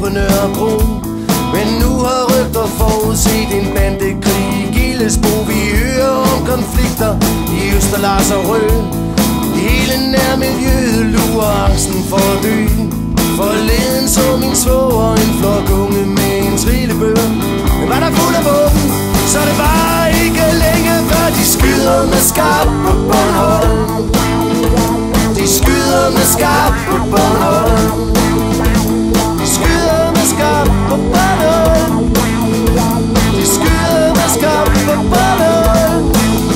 på Nørrebro. Men nu har rygter forudset en bandekrig i Gillesbo. Vi hører om konflikter i Østerlars og Rø. Hele nærmiljøet lurer angsten for at dø. Forleden så min svoger en flok unge med en trillebør. Men var der fuld af våben, så det var ikke længe før de skyder med skarp på Bornholm. De skyder med skarp på Bornholm. De skyder med skarp på Bornholm. De skyder med skarp på Bornholm.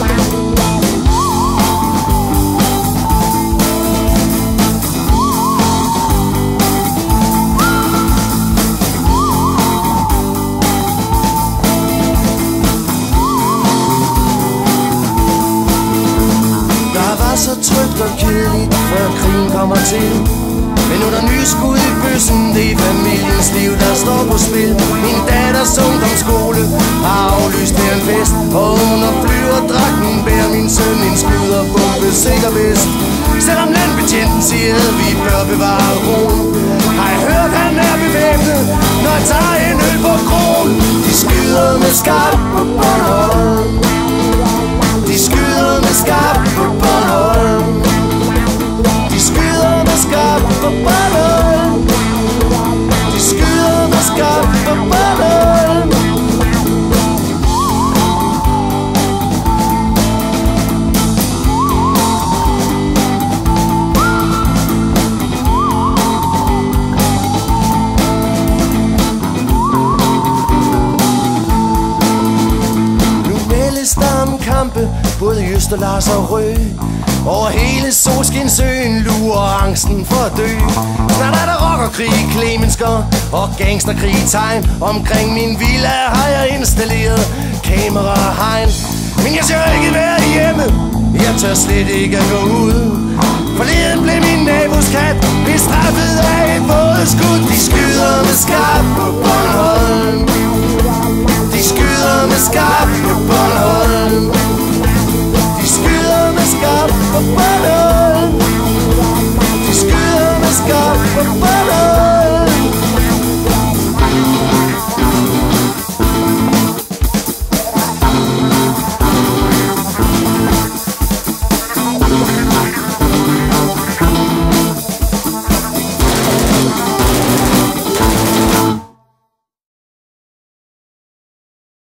Så trygt og kedeligt, før krigen kommer til. Men under nye skud i bøssen, det er familiens liv, der står på spil. Min datters ungdomsskole har aflyst en fest, og under flyverdragten bærer min søn en skyderbombe sikker vest. Selvom landbetjenten siger, at vi bør bevare roen, har jeg hørt, han er bevæbnet, når jeg tager en øl på krogen. De skyder med skarp på Bornholm. De skyder med skarp på Bornholm. De skyder med skarp på Bornholm. De skyder med skarp på Bornholm. Kampe, både i Østerlars og Rø. Over hele Solskinsøen lurer angsten for at dø. Snart er der rockerkrig i Klemensker og gangsterkrig i Tegn. Omkring min villa har jeg installeret kamera og hegn. Men jeg skal ikke være hjemme, jeg tør slet ikke at gå ud. Forleden blev min nabos kat bestraffet af et vådeskud. De skyder med skarp på Bornholm.